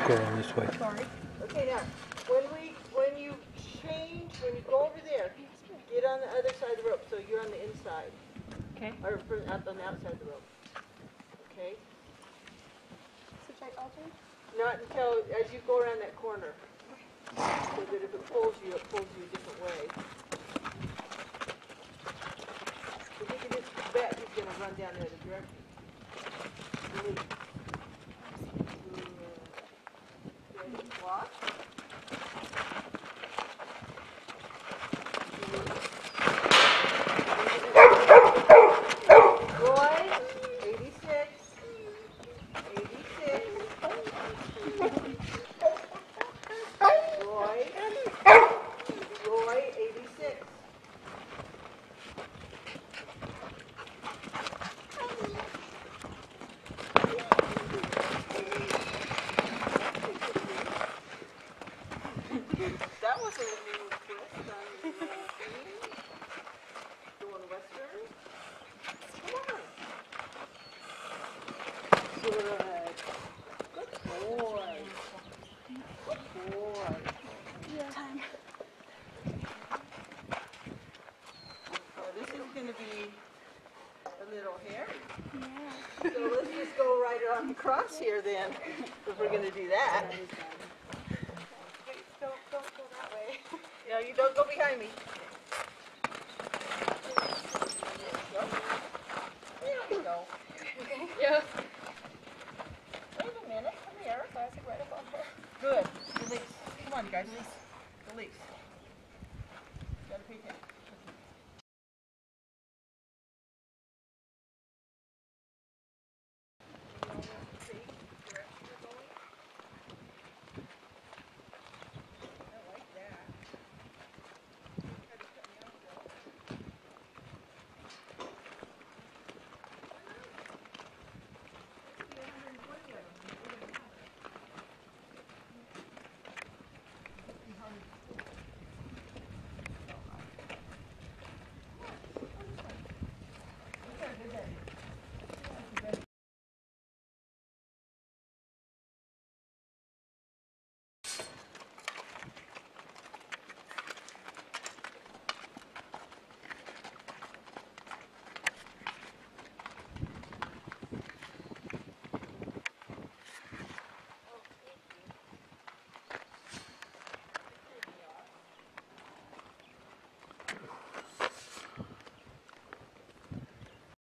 going this way. Sorry. Okay, now, when you go over there, get on the other side of the rope, so you're on the inside. Okay. Or on the outside of the rope. Okay? So should I alter? Not until, as you go around that corner. So that if it pulls you a different way. If you can just bet he's going to run down the other direction. Release. Ready? Watch. Roy, 86. 86. Roy, 86. That was a new twist on the going western. Come on. Good. Good boy. Good boy. Yeah. Time. So this is going to be a little hair. Yeah. So let's just go right on across here then, if we're going to do that. Wait, don't go that way. No, you don't go behind me. There we go. Yeah. Wait a minute. Come here. Classic right up on her. Good. Release. Come on, you guys. Release. Release.